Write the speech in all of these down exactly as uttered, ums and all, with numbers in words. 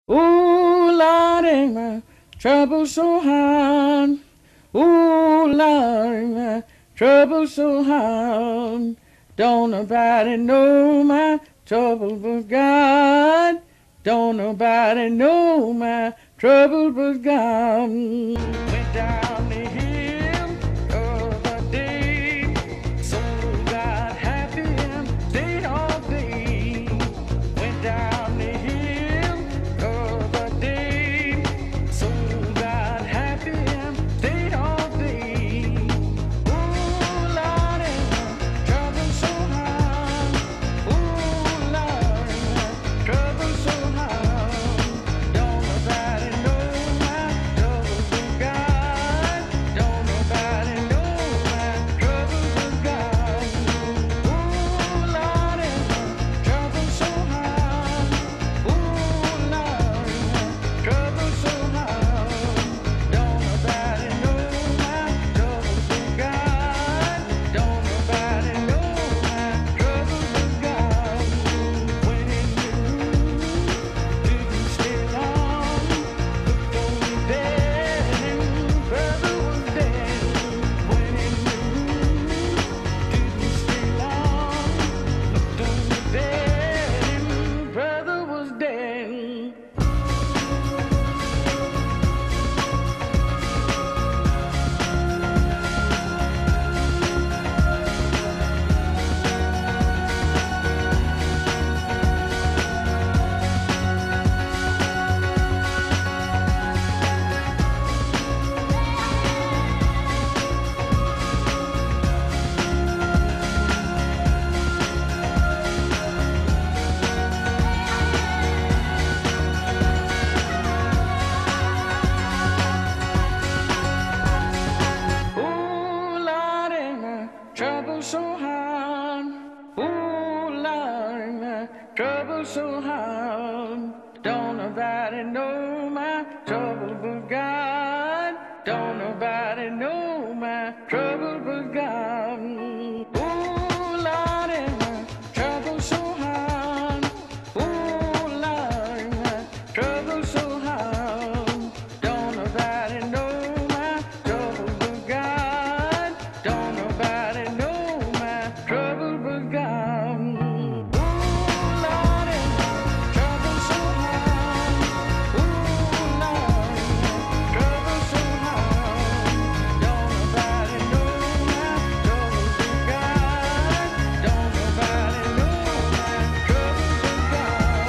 Ooh, Lordy, my trouble so hard. Ooh, Lordy, my trouble so hard. Don't nobody know my trouble but God. Don't nobody know my trouble but God. Went down the hill the other day. Soul got happy and stayed all day. Went down the hill the other day. Soul got happy and stayed all day. Ooh, Lordy, trouble so hard. Ooh, Lordy, trouble so hard. Don't nobody know my trouble but God. Don't nobody know my trouble but God. Ooh, Lordy, trouble so hard. Ooh, Lordy, trouble so hard. Don't nobody know my trouble but God. Don't nobody know my trouble but God. When in the room, didn't stay long. Looked over there and brother was dead. When in the room, didn't stay long. Looked over there and brother was dead. Ooh, Lordy, my trouble so hard. Ooh, Lordy, my trouble so hard. Don't nobody know my trouble but God. Don't nobody know my trouble but God. Ooh, Lordy, my trouble so hard. Ooh, Lordy, my trouble so hard. Don't nobody know my trouble but God. Don't nobody know my trouble but God. Ooh, Lordy, my trouble so hard. Ooh, Lordy, my trouble so hard. Don't nobody know my trouble but God. Don't nobody know my trouble but God.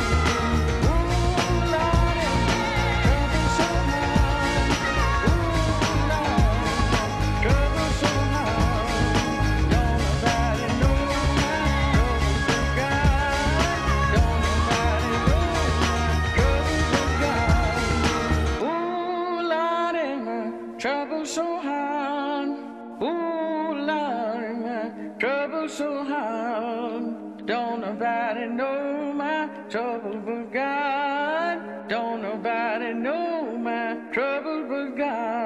Ooh, Lordy, my trouble so hard. Ooh, Lordy, my trouble so hard. Don't nobody know my trouble but God. Don't nobody know my trouble but God. Ooh, Lordy, my trouble so hard. Ooh, Lordy, my trouble so hard. Don't nobody know my trouble but God. Don't nobody know my trouble but God.